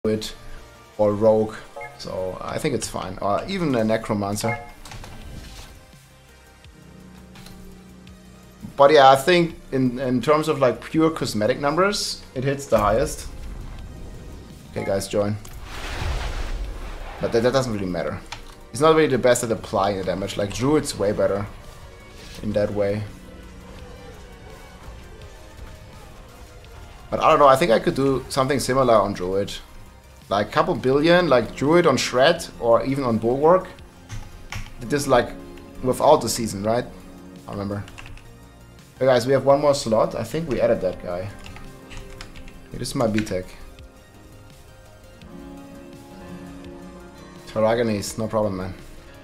Druid or Rogue, so I think it's fine. Or even a Necromancer. But yeah, I think in terms of like pure cosmetic numbers, it hits the highest. Okay, guys, join. But that doesn't really matter. He's not really the best at applying the damage. Like Druid's way better in that way. But I don't know, I think I could do something similar on Druid. Like a couple billion, like Druid on Shred or even on Bulwark. This like without the season, right? I remember. Okay, guys, we have one more slot. I think we added that guy. Okay, this is my B-Tech. Taraganese, no problem, man.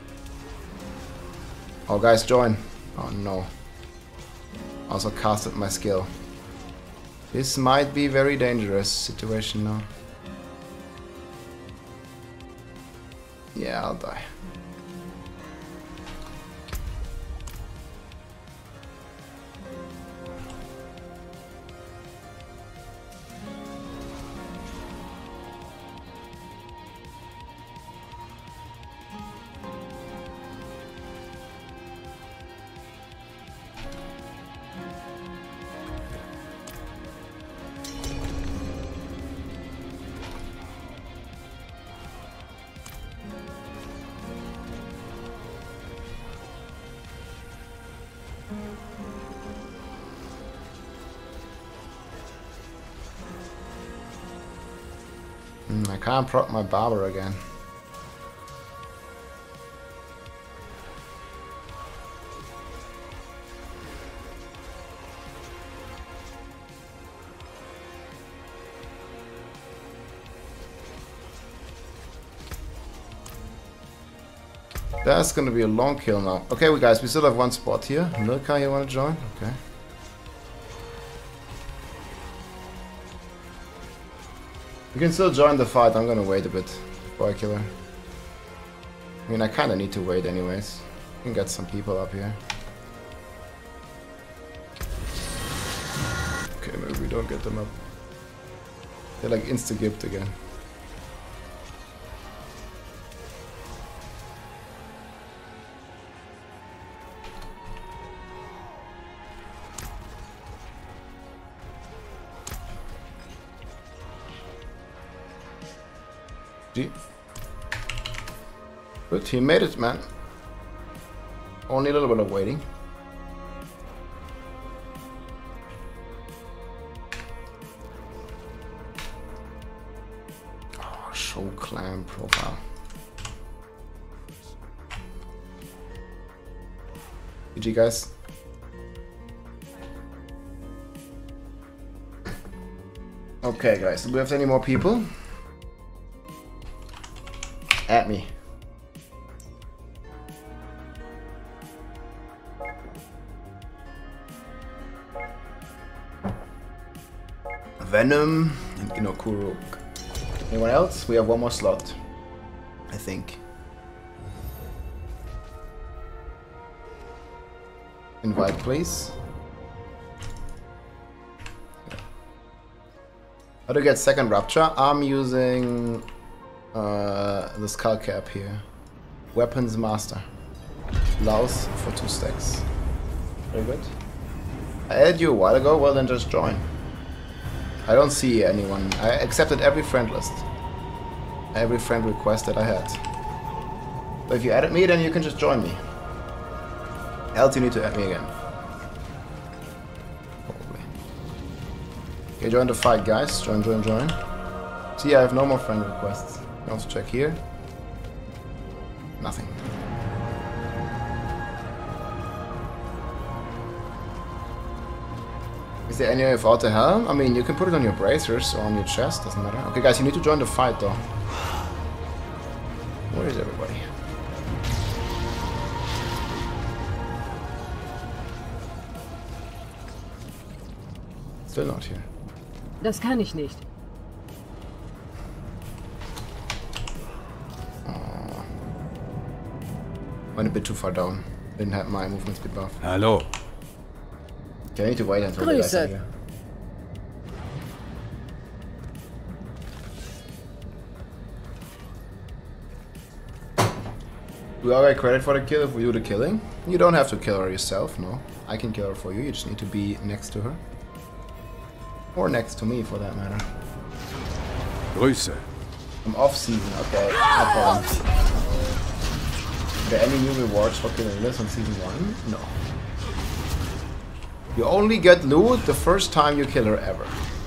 Oh, guys, join. Oh, no. Also casted my skill. This might be very dangerous situation now. Yeah, I'll die. I can't proc my barber again. That's gonna be a long kill now. Okay, guys, we still have one spot here. Milka, you wanna join? Okay. You can still join the fight. I'm gonna wait a bit before I kill her. I mean, I kinda need to wait anyways. I can get some people up here. Okay, maybe we don't get them up. They're like insta-gipped again. Good, he made it, man. Only a little bit of waiting. Oh, show clan profile. GG, guys. Okay, guys, do we have any more people? At me. Venom and Inokuro. Anyone else? We have one more slot, I think. Invite, please. How to get second Rapture? I'm using the skull cap here. Weapons Master. Allows for 2 stacks. Very good. I added you a while ago, well then just join. I don't see anyone. I accepted every friend list. Every friend request that I had. But if you added me, then you can just join me. Else you need to add me again. Probably. Okay, join the fight, guys. Join, join, join. See, I have no more friend requests. Can also check here. Nothing. Is there any way without the helm? I mean, you can put it on your bracers or on your chest, doesn't matter. Okay, guys, you need to join the fight, though. Where is everybody? Still not here. Das kann ich nicht. Oh. Went a bit too far down. Didn't have my movement speed buff. Hallo. Okay, I need to wait until the guys are here. Do I get credit for the kill if we do the killing? You don't have to kill her yourself, no. I can kill her for you, you just need to be next to her. Or next to me, for that matter. Grüße. I'm off season, okay. No problem. Are there any new rewards for killing this on season 1? No. You only get loot the first time you kill her ever.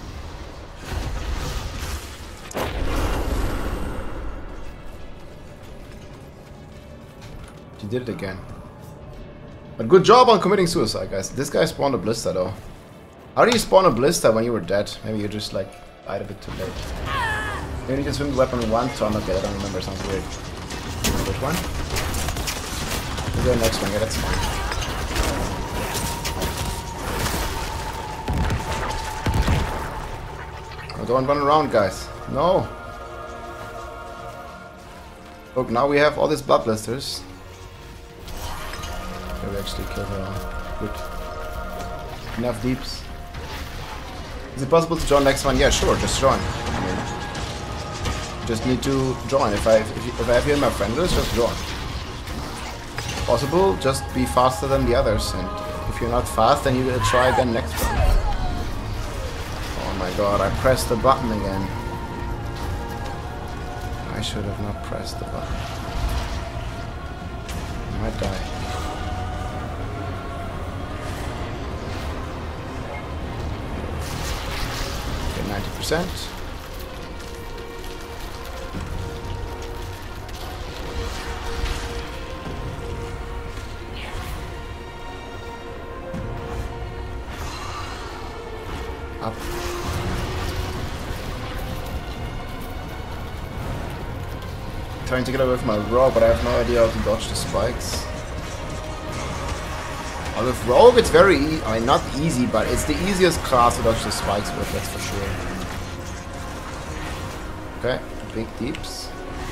She did it again. But good job on committing suicide, guys. This guy spawned a blister, though. How do you spawn a blister when you were dead? Maybe you just, like, died a bit too late. Maybe you can swing the weapon once to unlock it. I don't remember. It sounds weird. Which one? We'll go next one. Yeah, that's fine. Oh, don't run around, guys. No. Look, now we have all these blood blisters. We actually killed her all. Good. Enough deeps. Is it possible to join next one? Yeah, sure, just join. I mean, just need to join. If I have you in my friend list, just join. Possible, just be faster than the others. And if you're not fast, then you will try again next one. Oh my god, I pressed the button again. I should have not pressed the button. I might die. Okay, 90%. Up. Trying to get away with my rogue, but I have no idea how to dodge the spikes. Well, with rogue, it's very easy. I mean, not easy, but it's the easiest class to dodge the spikes with, that's for sure. Okay, big deeps.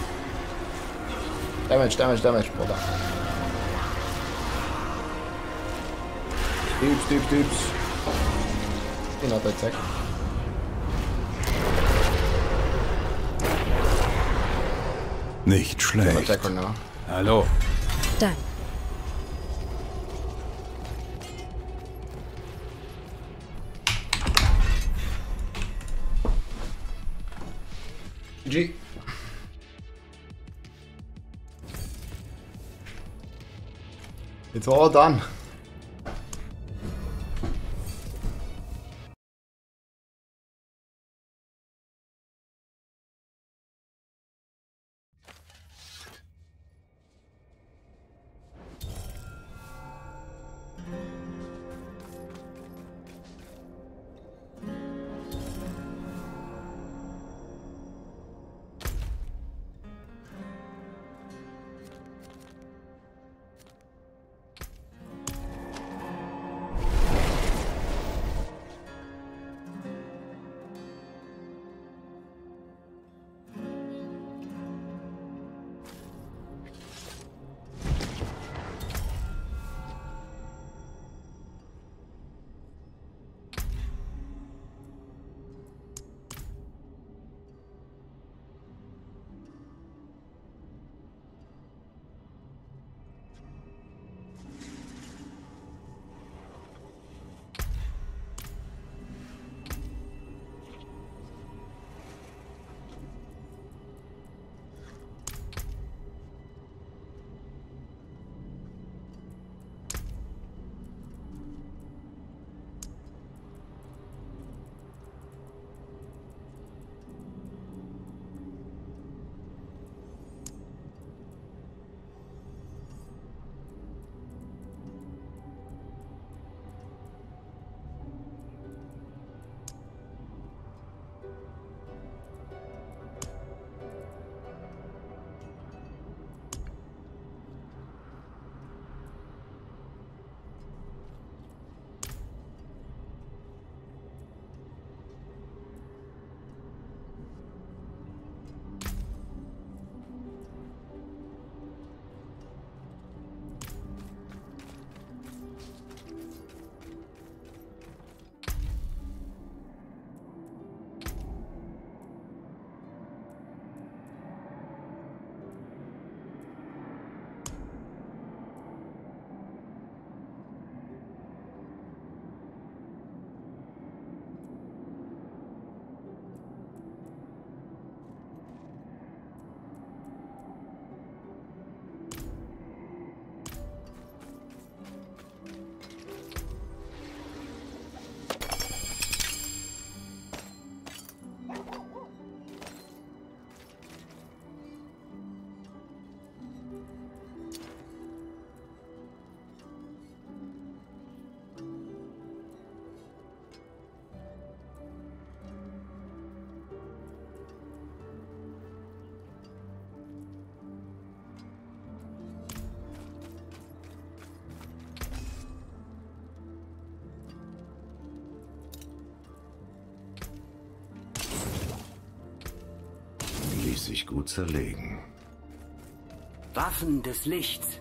Damage, damage, damage. Hold on. Deeps, deeps, deeps. You're not attack. Nicht schlecht. Attack her now. Hallo. Done. GG. It's all done. ließ sich gut zerlegen. Waffen des Lichts.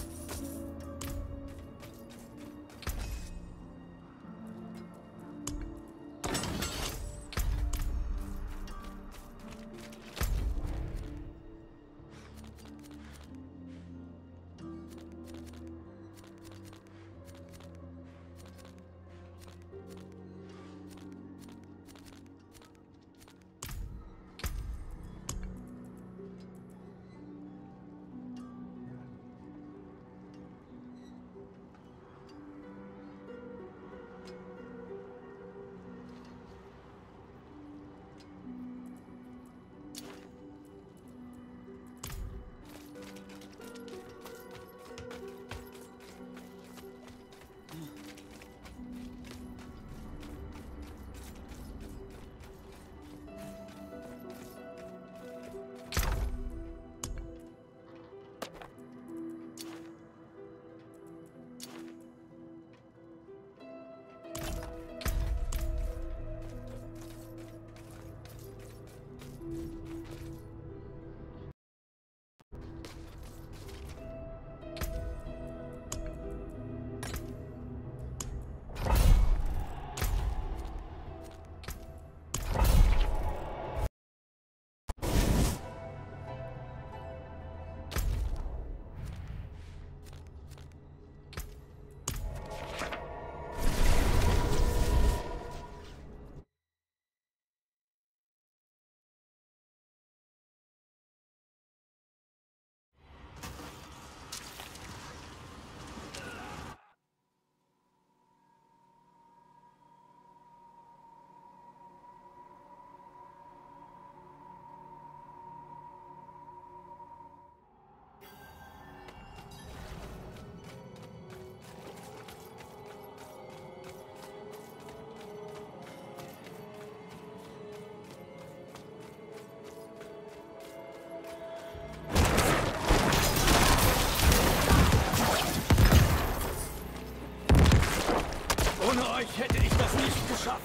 Ohne euch hätte ich das nicht geschafft.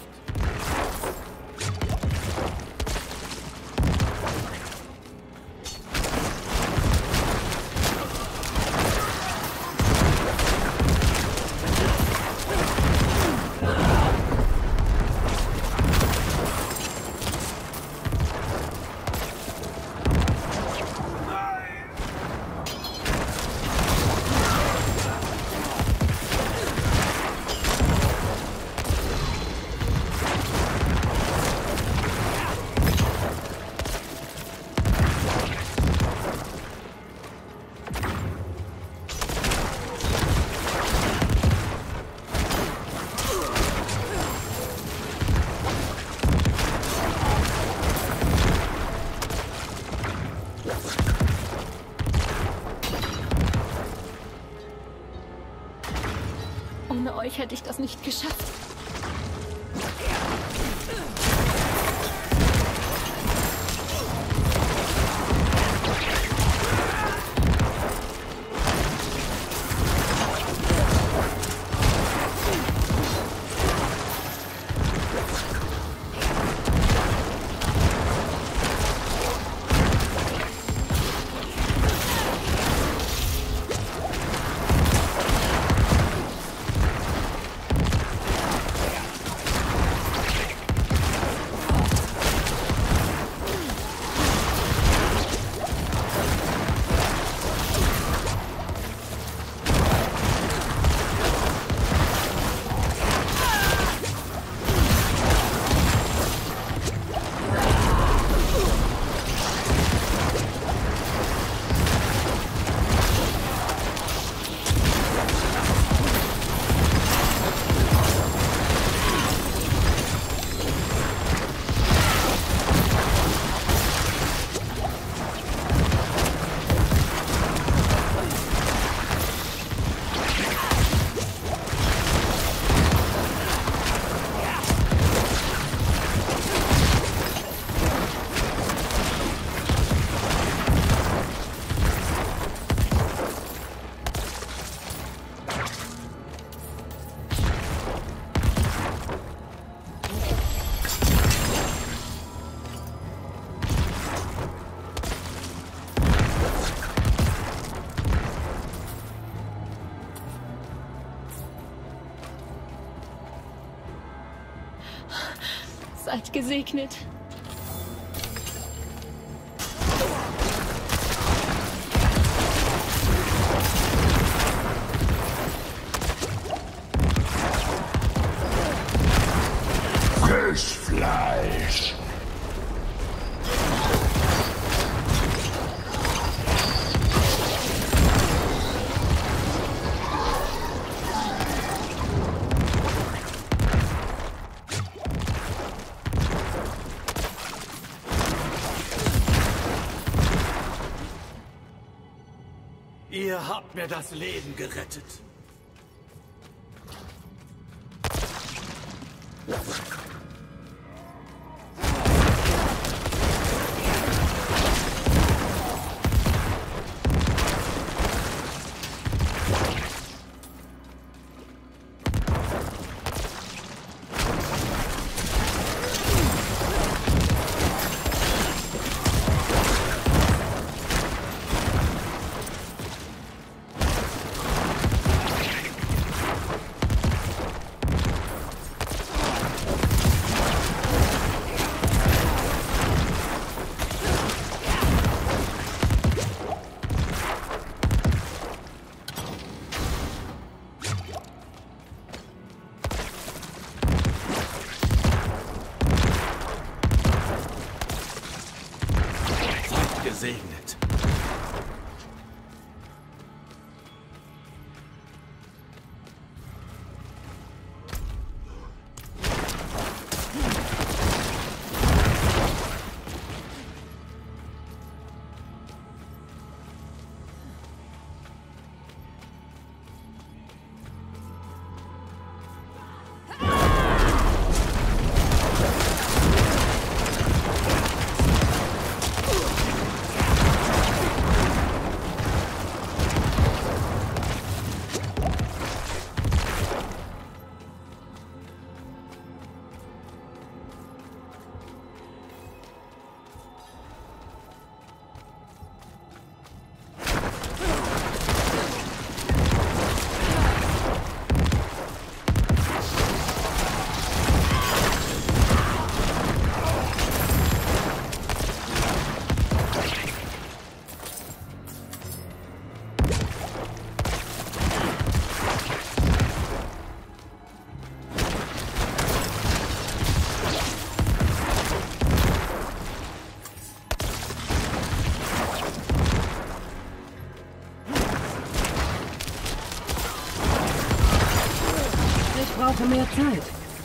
Ohne euch hätte ich das nicht geschafft. nicht gesegnet. Frischfleisch. Ihr habt mir das Leben gerettet. Gesegnet. Ich brauche mehr Zeit.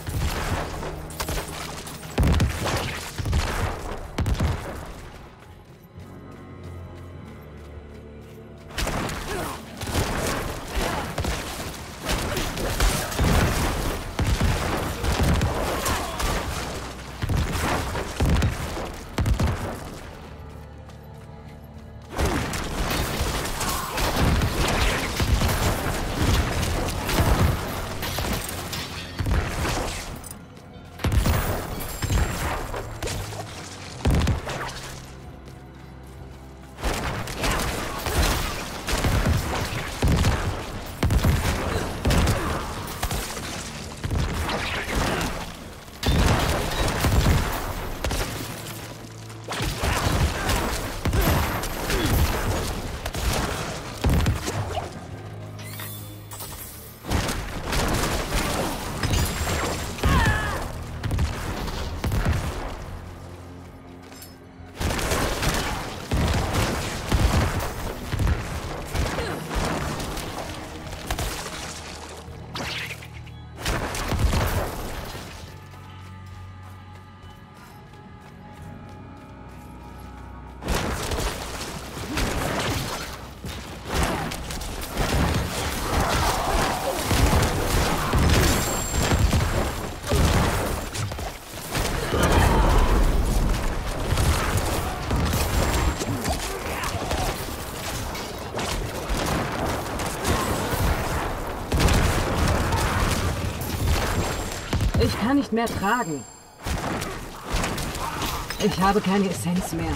Ich kann nicht mehr tragen. Ich habe keine Essenz mehr.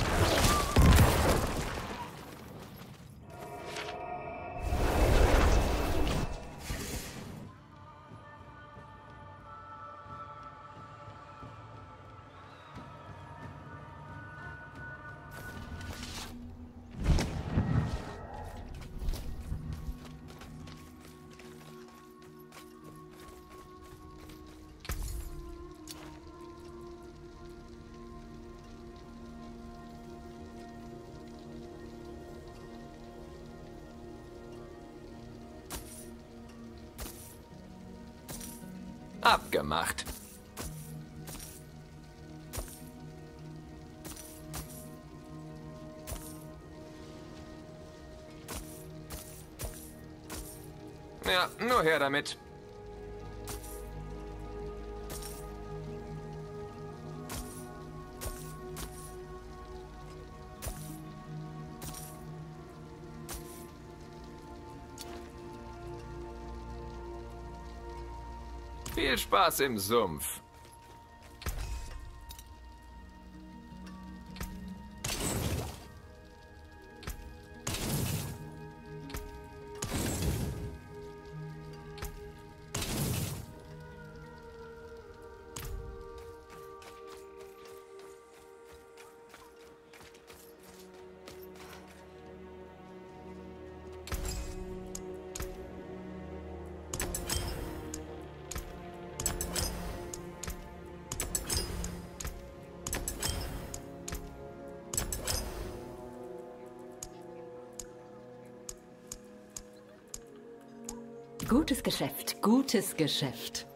Abgemacht. Ja, nur her damit. Viel Spaß im Sumpf. Gutes Geschäft, gutes Geschäft.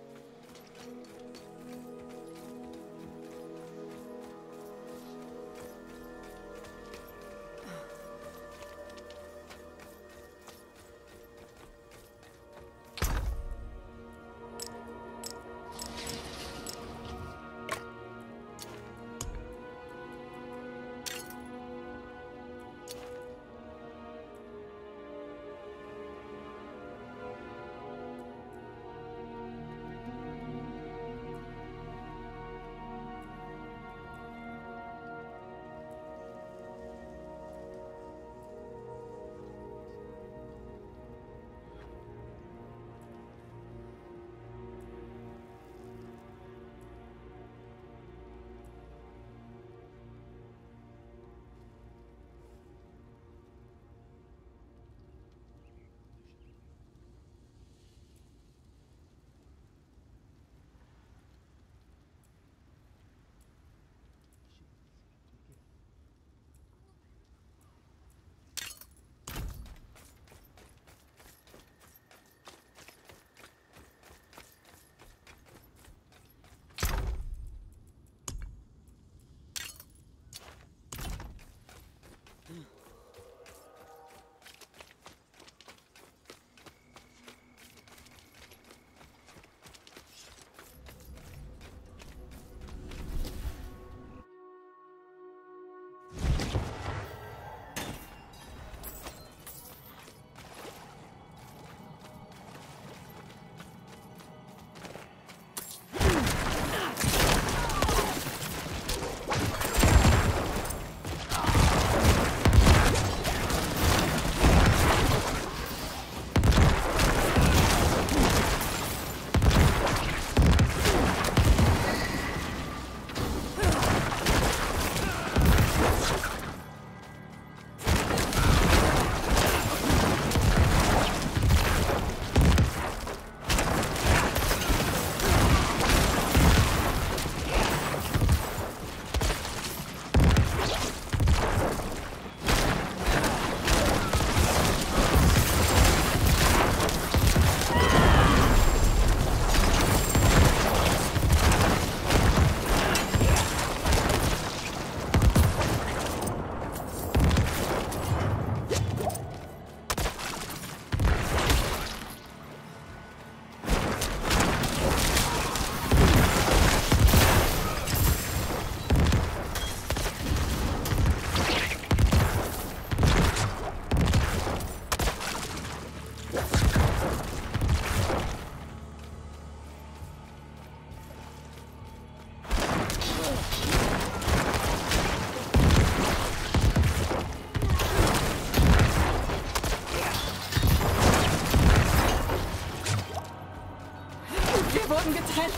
wurden getrennt.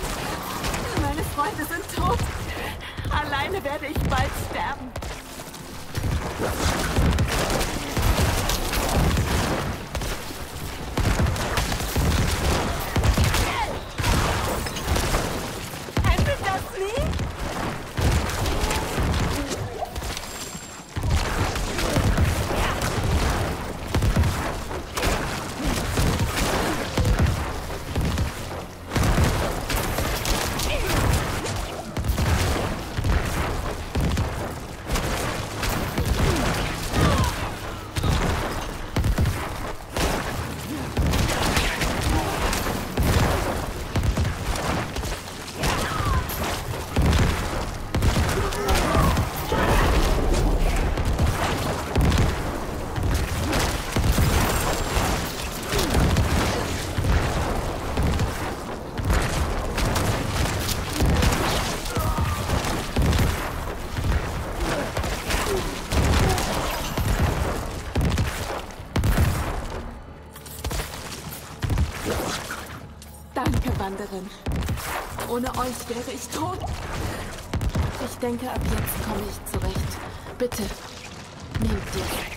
Meine Freunde sind tot. Alleine werde ich bald sterben. Endet das nie? anderen. Ohne euch wäre ich tot. Ich denke, ab jetzt komme ich zurecht. Bitte, nehmt ihr.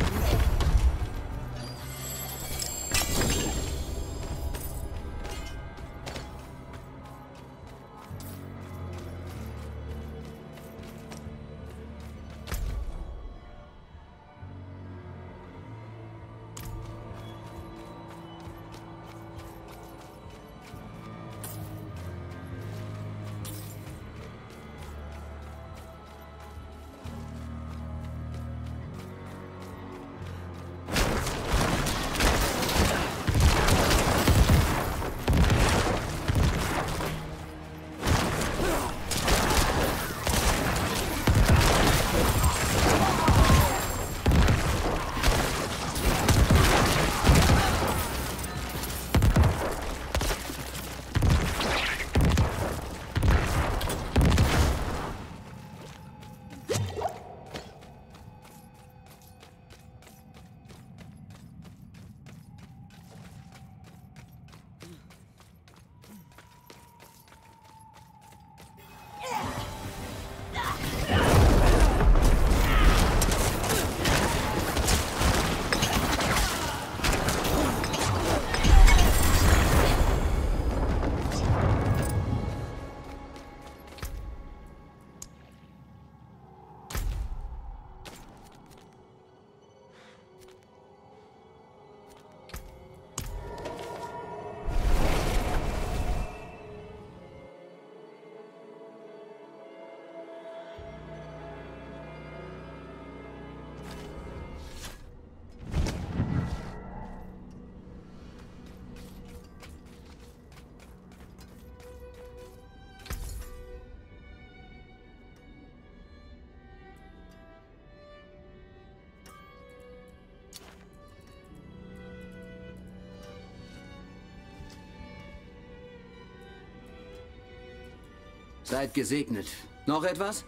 Seid gesegnet. Noch etwas?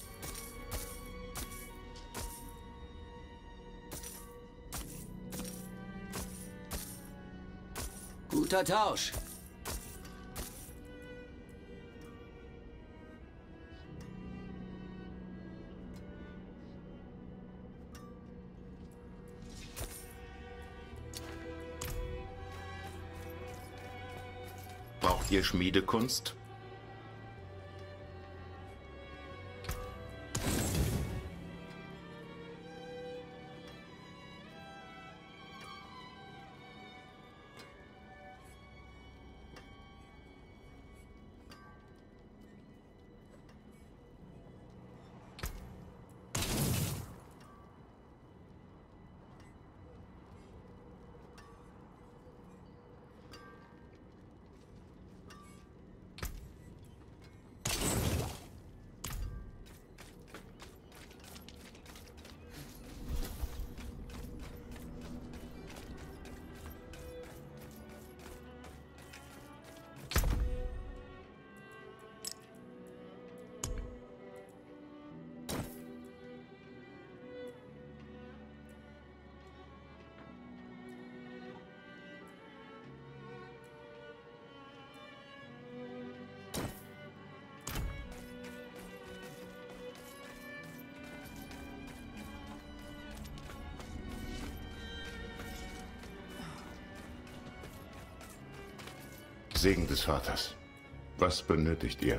Guter Tausch. Braucht ihr Schmiedekunst? Segen des Vaters. Was benötigt ihr?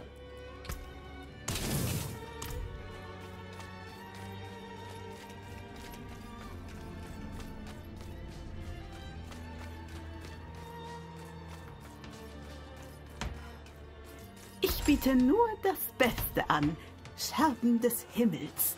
Ich biete nur das Beste an. Scherben des Himmels.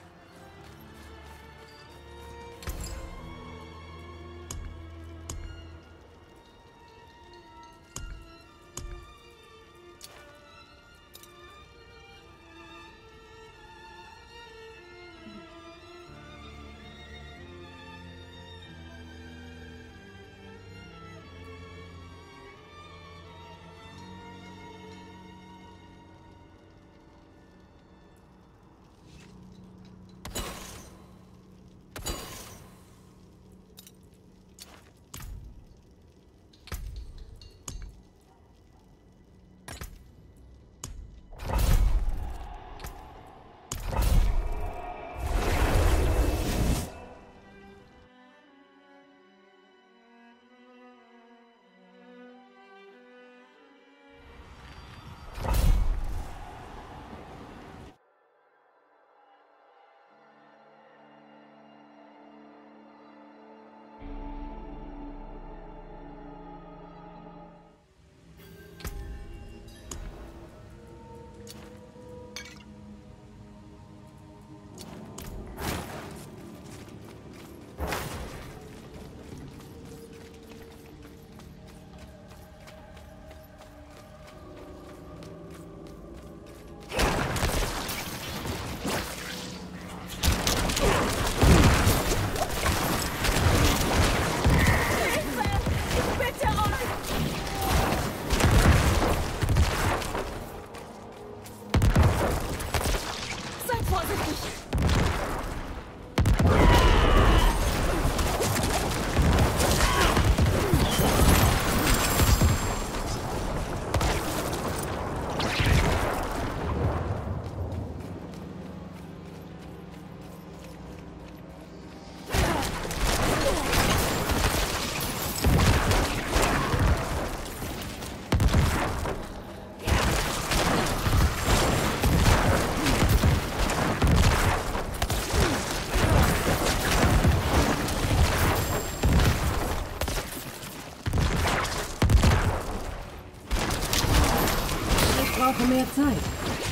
mehr Zeit.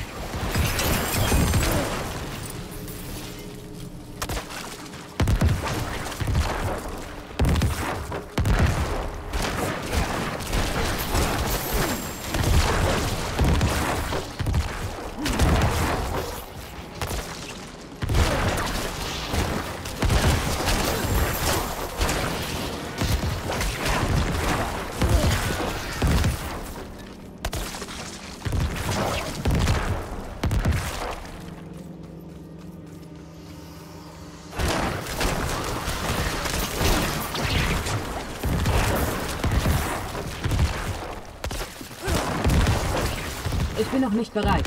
Ich bin noch nicht bereit.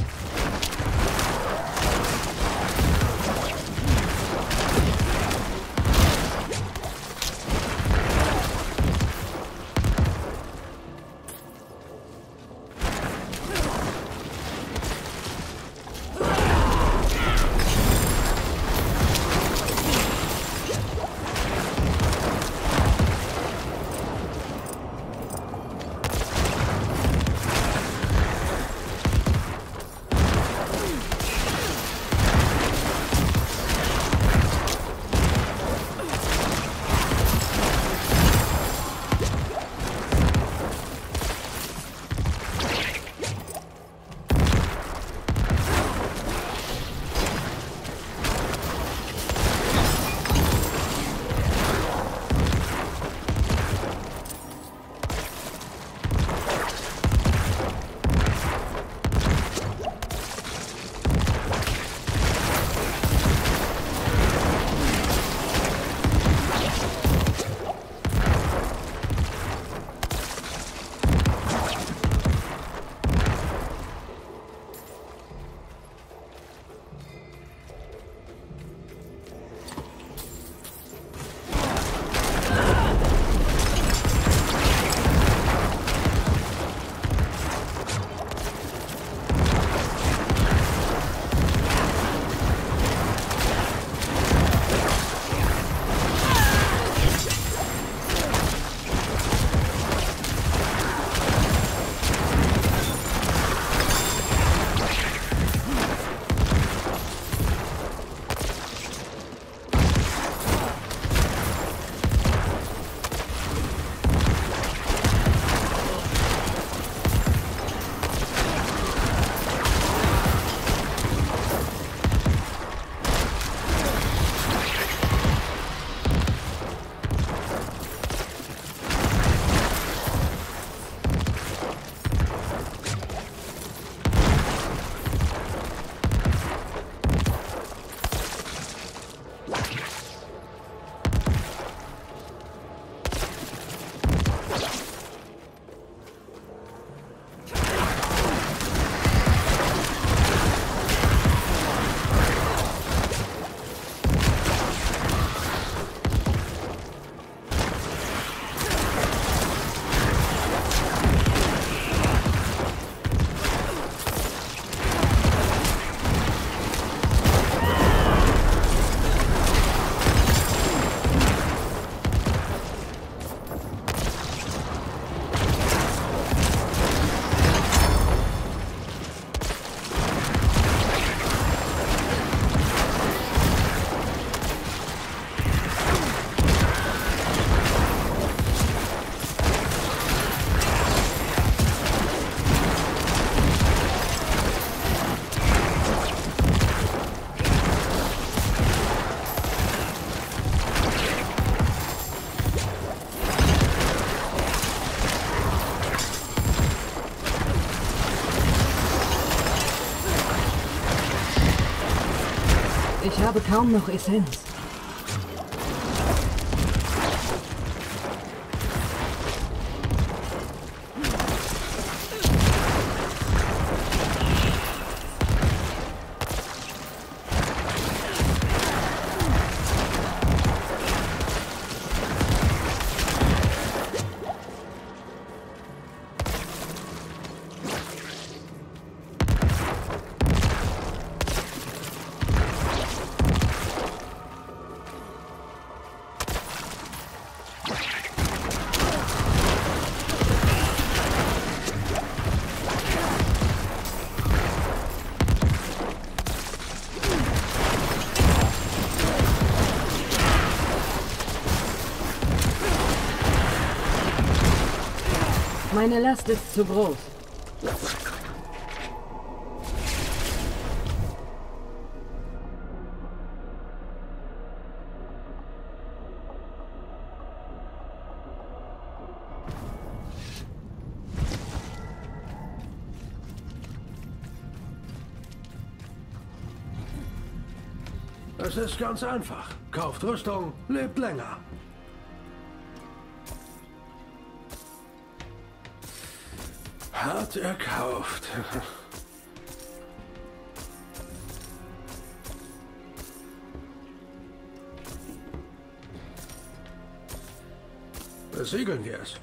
Ich habe kaum noch Essenz. Meine Last ist zu groß. Es ist ganz einfach. Kauft Rüstung, lebt länger. Hart erkauft. Besiegeln wir es.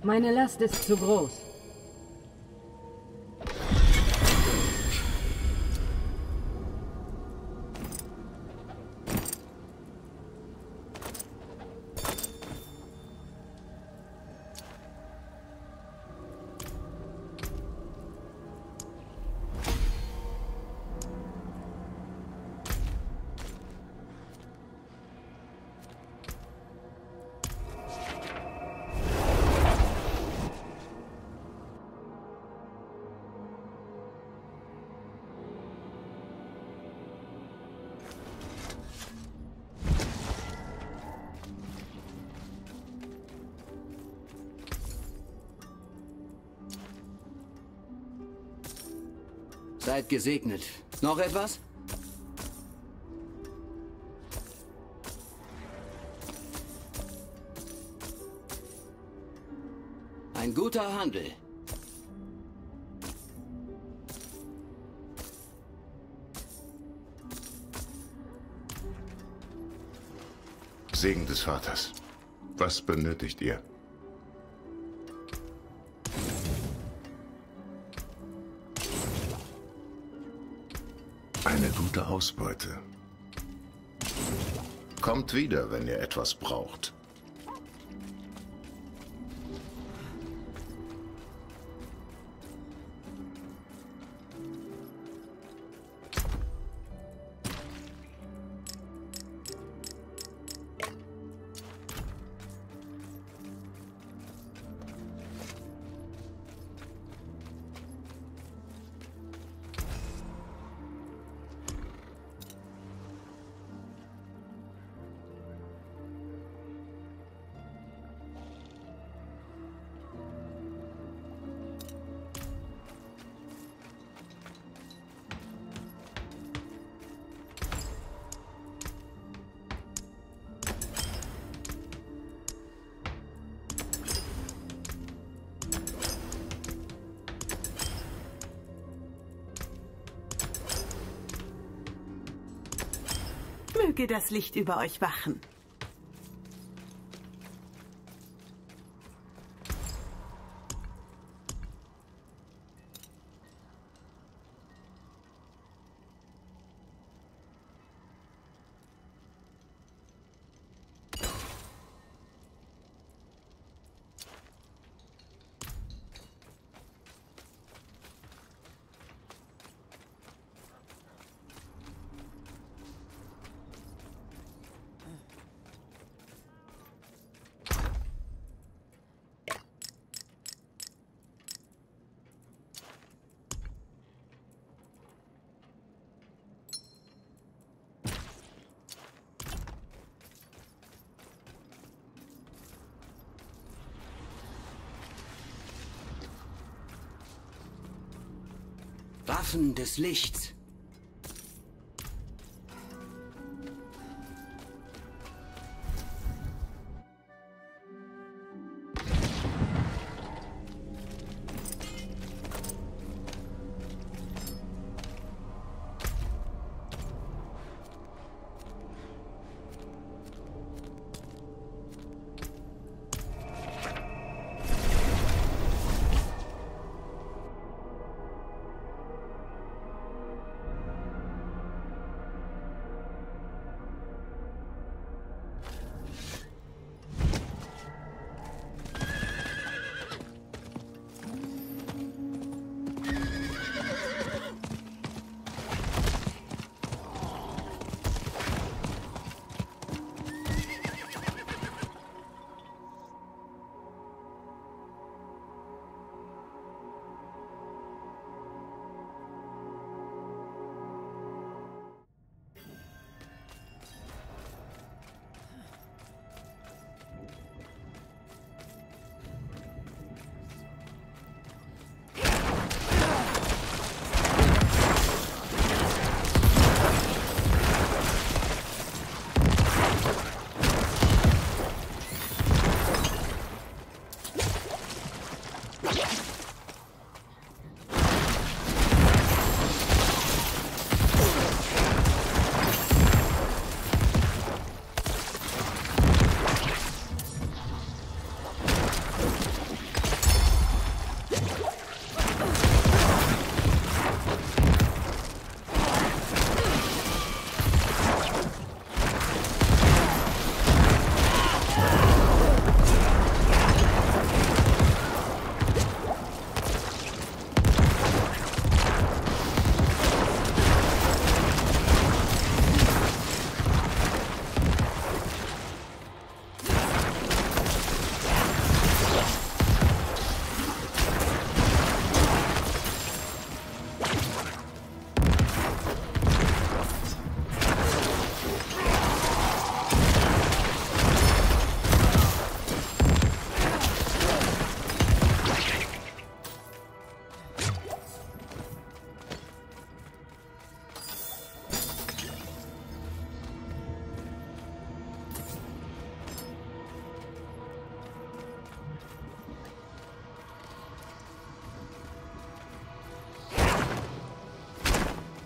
Meine Last ist zu groß. Seid gesegnet. Noch etwas? Ein guter Handel. Segen des Vaters. Was benötigt ihr? Eine gute Ausbeute. Kommt wieder, wenn ihr etwas braucht. Möge das Licht über euch wachen. Waffen des Lichts.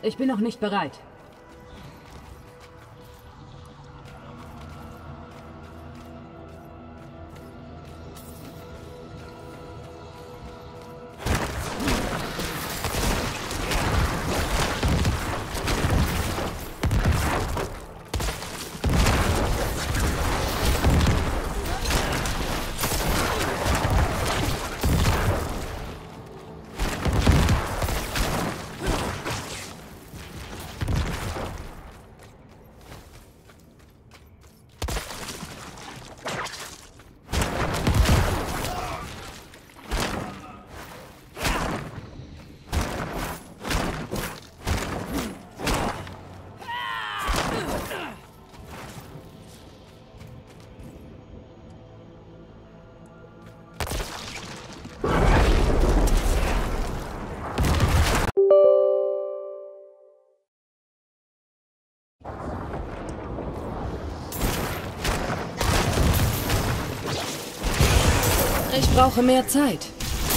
Ich bin noch nicht bereit. Ich brauche mehr Zeit.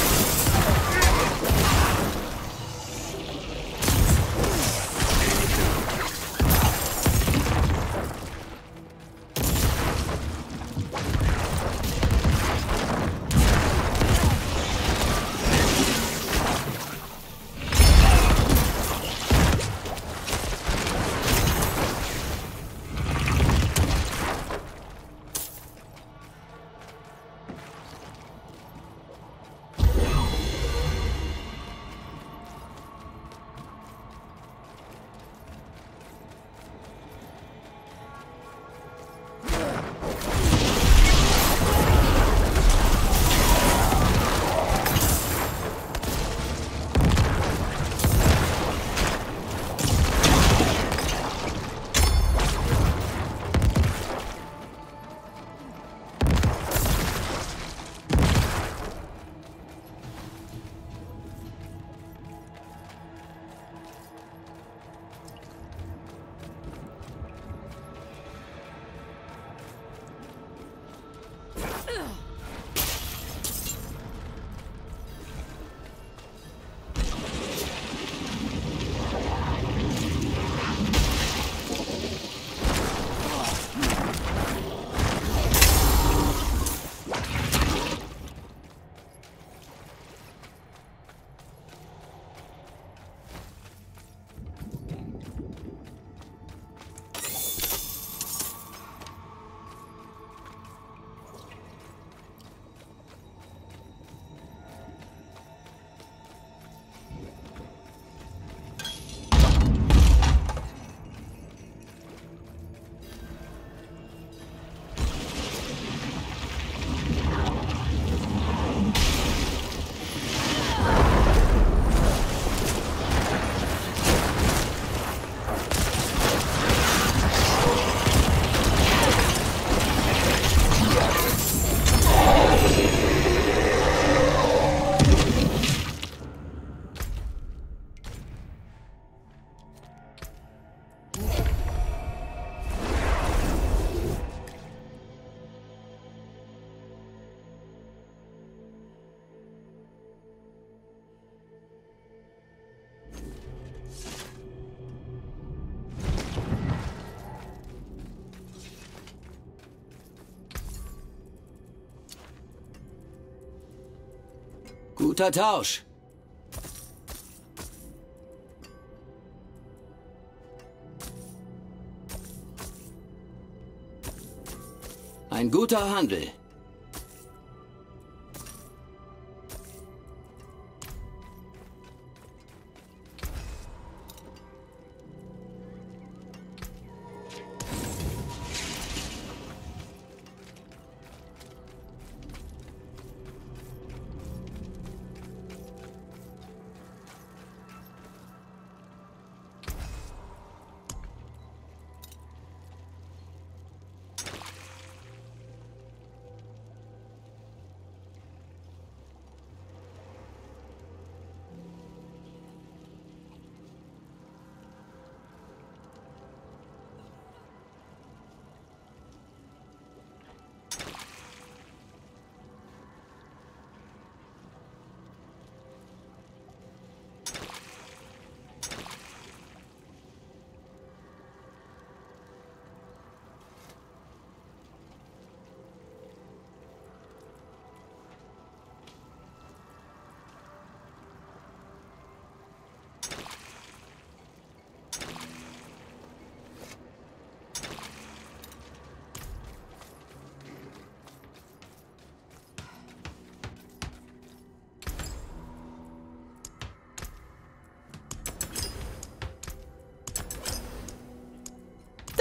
Guter Tausch. Ein guter Handel.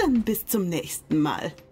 Dann bis zum nächsten Mal.